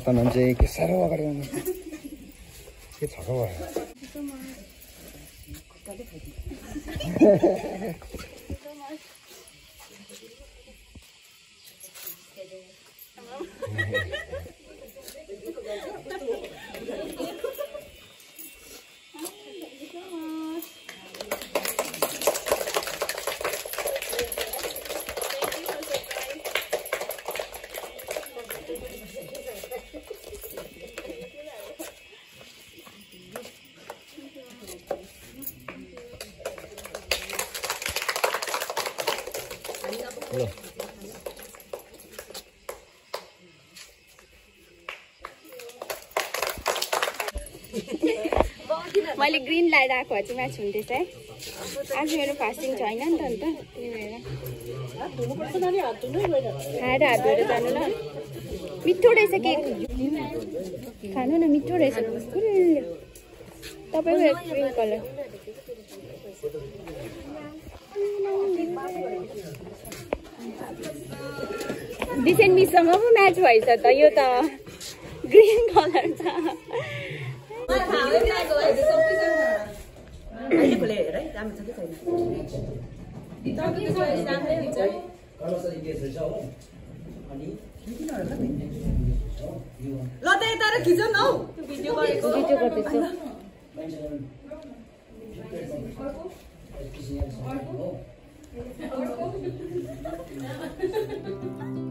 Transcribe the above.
वर्तमान चाहिँ के साह्रो अगाडि आउनु के छ खबर मैले ग्रीन लाइट आएको चाहिँ म्याच हुँदैछ है आज मेरो फास्टिङ छैन नि त अन्त त्यही भएर खाएर हात धोएर जानु ल मिठो रहेछ केक खानु न मिठो रहेछ तपाईँको ग्रीन कलर दिसेन मिससँग पो म्याच भएछ त यो त ग्रीन कलर छ अहिले खोले हेर है राम्रो छ कि छैन ल त यता खिचौ न हौ भिडियो गर्दैछु